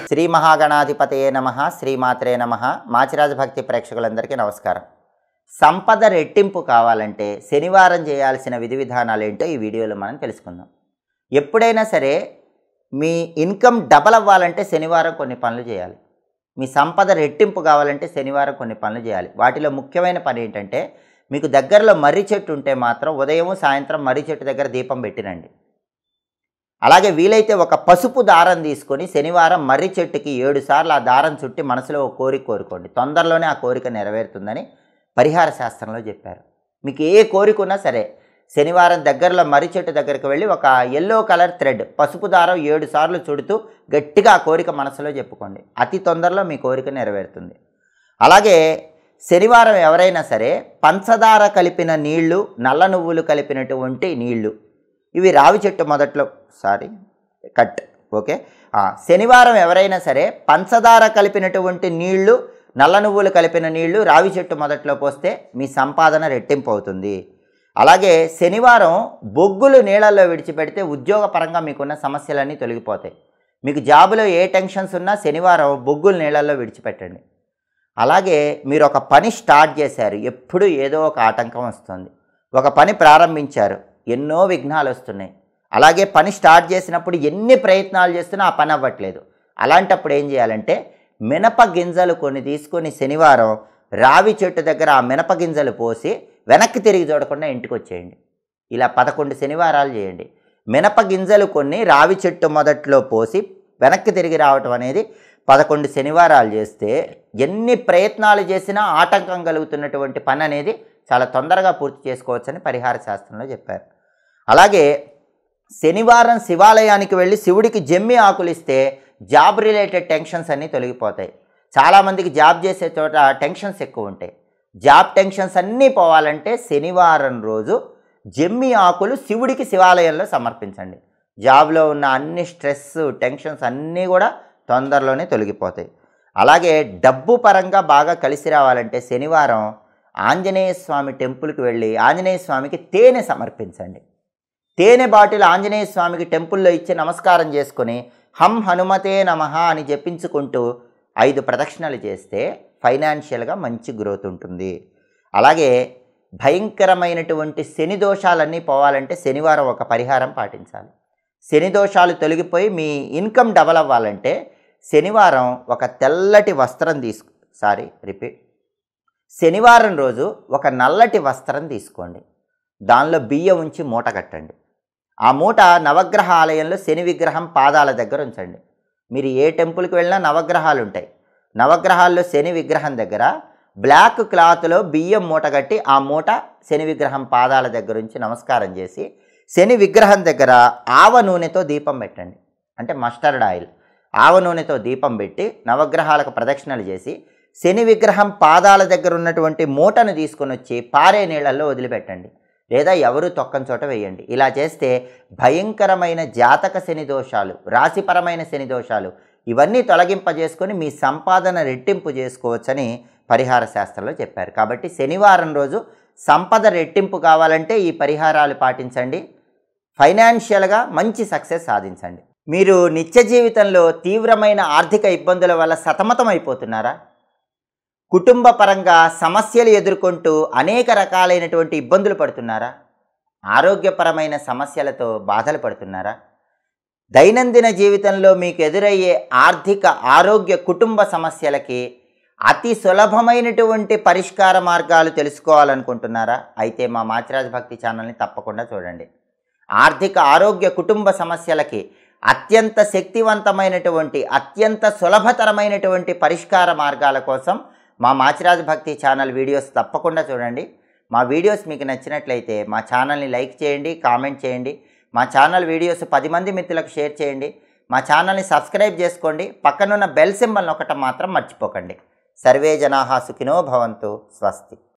శ్రీ మహాగణాధిపతయే నమః, శ్రీమాత్రే నమః. మాచిరాజ భక్తి ప్రేక్షకులందరికీ నమస్కారం. సంపద రెట్టింపు కావాలంటే శనివారం చేయాల్సిన విధి విధానాలు ఏంటో ఈ వీడియోలో మనం తెలుసుకుందాం. ఎప్పుడైనా సరే మీ ఇన్కమ్ డబల్ అవ్వాలంటే శనివారం కొన్ని పనులు చేయాలి. మీ సంపద రెట్టింపు కావాలంటే శనివారం కొన్ని పనులు చేయాలి. వాటిలో ముఖ్యమైన పని ఏంటంటే, మీకు దగ్గరలో మర్రి చెట్టు ఉంటే మాత్రం ఉదయం సాయంత్రం మర్రి చెట్టు దగ్గర దీపం పెట్టినండి. అలాగే వీలైతే ఒక పసుపు దారం తీసుకొని శనివారం మర్రి చెట్టుకి 7 సార్లు ఆ దారం చుట్టి మనసులో ఒక కోరిక కోరుకోండి. తొందరలోనే ఆ కోరిక నెరవేరుతుందని పరిహార శాస్త్రంలో చెప్పారు. మీకు ఏ కోరిక ఉన్నా సరే శనివారం దగ్గరలో మర్రి చెట్టు దగ్గరికి వెళ్ళి ఒక ఎల్లో కలర్ థ్రెడ్ పసుపు దారం 7 సార్లు చుడుతూ గట్టిగా ఆ కోరిక మనసులో చెప్పుకోండి. అతి తొందరలో మీ కోరిక నెరవేరుతుంది. అలాగే శనివారం ఎవరైనా సరే పంచదార కలిపిన నీళ్లు, నల్ల నువ్వులు కలిపినటువంటి నీళ్లు, ఇవి రావి చెట్టు మొదట్లో ఓకే. శనివారం ఎవరైనా సరే పంచదార కలిపినటువంటి నీళ్లు, నల్ల నువ్వులు కలిపిన నీళ్లు రావి చెట్టు మొదట్లో పోస్తే మీ సంపాదన రెట్టింపు అవుతుంది. అలాగే శనివారం బొగ్గులు నీళ్ళల్లో విడిచిపెడితే ఉద్యోగపరంగా మీకున్న సమస్యలన్నీ తొలగిపోతాయి. మీకు జాబులో ఏ టెన్షన్స్ ఉన్నా శనివారం బొగ్గులు నీళ్ళల్లో విడిచిపెట్టండి. అలాగే మీరు ఒక పని స్టార్ట్ చేశారు, ఎప్పుడు ఏదో ఒక ఆటంకం వస్తుంది. ఒక పని ప్రారంభించారు, ఎన్నో విఘ్నాలు వస్తున్నాయి. అలాగే పని స్టార్ట్ చేసినప్పుడు ఎన్ని ప్రయత్నాలు చేస్తున్నా ఆ పని అవ్వట్లేదు. అలాంటప్పుడు ఏం చేయాలంటే, మినప గింజలు కొన్ని తీసుకొని శనివారం రావి చెట్టు దగ్గర ఆ మినప గింజలు పోసి వెనక్కి తిరిగి చూడకుండా ఇంటికి వచ్చేయండి. ఇలా 11 శనివారాలు చేయండి. మినప గింజలు కొన్ని రావి చెట్టు మొదట్లో పోసి వెనక్కి తిరిగి రావటం అనేది 11 శనివారాలు చేస్తే ఎన్ని ప్రయత్నాలు చేసినా ఆటంకం కలుగుతున్నటువంటి పని అనేది చాలా తొందరగా పూర్తి చేసుకోవచ్చని పరిహార శాస్త్రంలో చెప్పారు. అలాగే శనివారం శివాలయానికి వెళ్ళి శివుడికి జమ్మి ఆకులు ఇస్తే జాబ్ రిలేటెడ్ టెన్షన్స్ అన్నీ తొలగిపోతాయి. చాలామందికి జాబ్ చేసే చోట టెన్షన్స్ ఎక్కువ ఉంటాయి. జాబ్ టెన్షన్స్ అన్నీ పోవాలంటే శనివారం రోజు జమ్మి ఆకులు శివుడికి శివాలయంలో సమర్పించండి. జాబ్లో ఉన్న అన్ని స్ట్రెస్ టెన్షన్స్ అన్నీ కూడా తొందరలోనే తొలగిపోతాయి. అలాగే డబ్బు పరంగా బాగా కలిసి రావాలంటే శనివారం ఆంజనేయ స్వామి టెంపుల్కి వెళ్ళి ఆంజనేయ స్వామికి తేనె సమర్పించండి. తేనె బాటిల్ ఆంజనేయ స్వామికి టెంపుల్లో ఇచ్చి నమస్కారం చేసుకొని హం హనుమతే నమః అని జపించుకుంటూ 5 ప్రదక్షిణలు చేస్తే ఫైనాన్షియల్గా మంచి గ్రోత్ ఉంటుంది. అలాగే భయంకరమైనటువంటి శని దోషాలన్నీ పోవాలంటే శనివారం ఒక పరిహారం పాటించాలి. శని దోషాలు తొలగిపోయి మీ ఇన్కమ్ డబల్ అవ్వాలంటే శనివారం ఒక తెల్లటి వస్త్రం శనివారం రోజు ఒక నల్లటి వస్త్రం తీసుకోండి. దానిలో బియ్యం ఉంచి మూట కట్టండి. ఆ మూట నవగ్రహ ఆలయంలో శని విగ్రహం పాదాల దగ్గర ఉంచండి. మీరు ఏ టెంపుల్కి వెళ్ళినా నవగ్రహాలు ఉంటాయి. నవగ్రహాల్లో శని విగ్రహం దగ్గర బ్లాక్ క్లాత్లో బియ్యం మూట కట్టి ఆ మూట శని విగ్రహం పాదాల దగ్గర ఉంచి నమస్కారం చేసి శని విగ్రహం దగ్గర ఆవ నూనెతో దీపం పెట్టండి. అంటే మస్టర్డ్ ఆయిల్, ఆవ నూనెతో దీపం పెట్టి నవగ్రహాలకు ప్రదక్షిణలు చేసి శని విగ్రహం పాదాల దగ్గర ఉన్నటువంటి మూటను తీసుకొని వచ్చి పారే నీళ్ళల్లో వదిలిపెట్టండి, లేదా ఎవరు తొక్కని చోట వేయండి. ఇలా చేస్తే భయంకరమైన జాతక శని దోషాలు, రాశిపరమైన శని దోషాలు ఇవన్నీ తొలగింపజేసుకొని మీ సంపాదన రెట్టింపు చేసుకోవచ్చని పరిహార శాస్త్రంలో చెప్పారు. కాబట్టి శనివారం రోజు సంపద రెట్టింపు కావాలంటే ఈ పరిహారాలు పాటించండి. ఫైనాన్షియల్గా మంచి సక్సెస్ సాధించండి. మీరు నిత్య జీవితంలో తీవ్రమైన ఆర్థిక ఇబ్బందుల వల్ల సతమతం అయిపోతున్నారా? కుటుంబ పరంగా సమస్యలు ఎదుర్కొంటూ అనేక రకాలైనటువంటి ఇబ్బందులు పడుతున్నారా? ఆరోగ్యపరమైన సమస్యలతో బాధలు పడుతున్నారా? దైనందిన జీవితంలో మీకు ఎదురయ్యే ఆర్థిక, ఆరోగ్య, కుటుంబ సమస్యలకి అతి సులభమైనటువంటి పరిష్కార మార్గాలు తెలుసుకోవాలనుకుంటున్నారా? అయితే మా మాచిరాజ భక్తి ఛానల్ని తప్పకుండా చూడండి. ఆర్థిక, ఆరోగ్య, కుటుంబ సమస్యలకి అత్యంత శక్తివంతమైనటువంటి, అత్యంత సులభతరమైనటువంటి పరిష్కార మార్గాల కోసం మా మాచిరాజ భక్తి ఛానల్ వీడియోస్ తప్పకుండా చూడండి. మా వీడియోస్ మీకు నచ్చినట్లయితే మా ఛానల్ని లైక్ చేయండి, కామెంట్ చేయండి. మా ఛానల్ వీడియోస్ 10 మంది మిత్రులకు షేర్ చేయండి. మా ఛానల్ని సబ్స్క్రైబ్ చేసుకోండి. పక్కనున్న బెల్ సింబల్ నొక్కటం మాత్రం మర్చిపోకండి. సర్వే జనాః సుఖినో భవంతు. స్వస్తి.